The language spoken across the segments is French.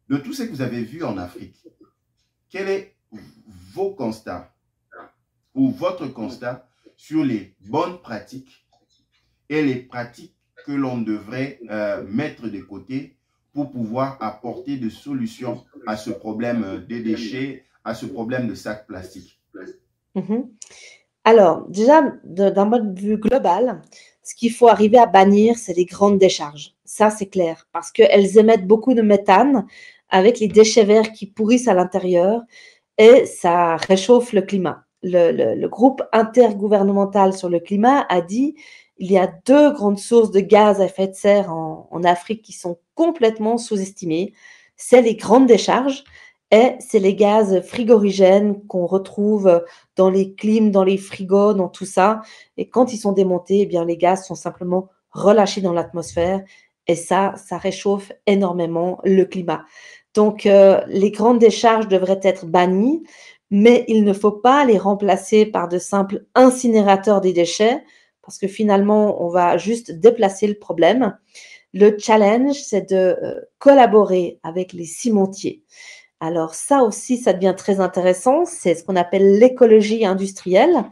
De tout ce que vous avez vu en Afrique, quel est vos constats ou votre constat sur les bonnes pratiques et les pratiques que l'on devrait mettre de côté pour pouvoir apporter des solutions à ce problème des déchets, à ce problème de sacs plastiques? Mhm. Alors, déjà, d'un point de vue global, ce qu'il faut arriver à bannir, c'est les grandes décharges. Ça, c'est clair, parce qu'elles émettent beaucoup de méthane avec les déchets verts qui pourrissent à l'intérieur et ça réchauffe le climat. Le groupe intergouvernemental sur le climat a dit il y a deux grandes sources de gaz à effet de serre en Afrique qui sont complètement sous-estimées. C'est les grandes décharges et c'est les gaz frigorigènes qu'on retrouve dans les clims, dans les frigos, dans tout ça. Et quand ils sont démontés, eh bien, les gaz sont simplement relâchés dans l'atmosphère et ça réchauffe énormément le climat. Donc, les grandes décharges devraient être bannies, mais il ne faut pas les remplacer par de simples incinérateurs des déchets, parce que finalement, on va juste déplacer le problème. Le challenge, c'est de collaborer avec les cimentiers. Alors ça aussi, ça devient très intéressant. C'est ce qu'on appelle l'écologie industrielle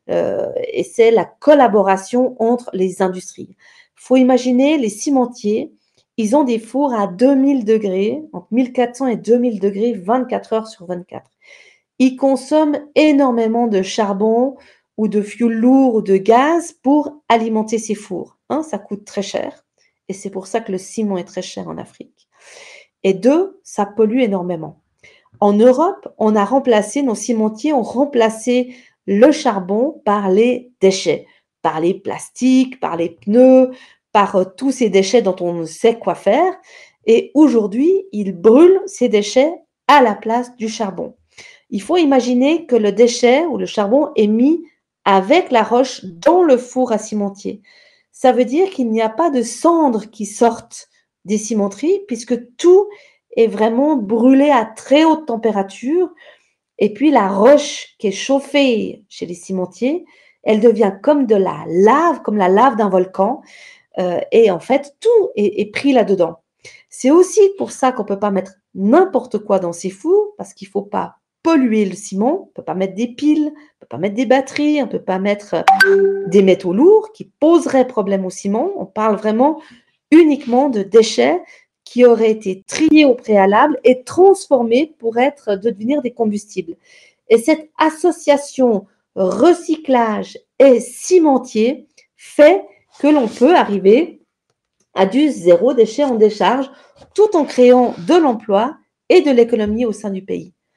et c'est la collaboration entre les industries. Il faut imaginer les cimentiers, ils ont des fours à 2000 degrés, entre 1400 et 2000 degrés, 24 heures sur 24. Ils consomment énormément de charbon ou de fioul lourd ou de gaz pour alimenter ces fours. Un, ça coûte très cher et c'est pour ça que le ciment est très cher en Afrique. Et deux, ça pollue énormément. En Europe, on a remplacé, nos cimentiers ont remplacé le charbon par les déchets, par les plastiques, par les pneus, par tous ces déchets dont on ne sait quoi faire. Et aujourd'hui, ils brûlent ces déchets à la place du charbon. Il faut imaginer que le déchet ou le charbon est mis avec la roche dans le four à cimentier. Ça veut dire qu'il n'y a pas de cendres qui sortent des cimenteries puisque tout est vraiment brûlé à très haute température. Et puis la roche qui est chauffée chez les cimentiers, elle devient comme de la lave, comme la lave d'un volcan. Et en fait, tout est pris là-dedans. C'est aussi pour ça qu'on ne peut pas mettre n'importe quoi dans ces fours, parce qu'il ne faut pas polluer le ciment. On ne peut pas mettre des piles, on ne peut pas mettre des batteries, on ne peut pas mettre des métaux lourds qui poseraient problème au ciment. On parle vraiment uniquement de déchets qui auraient été triés au préalable et transformés pour devenir des combustibles. Et cette association recyclage et cimentier fait que l'on peut arriver à du zéro déchet en décharge tout en créant de l'emploi et de l'économie au sein du pays.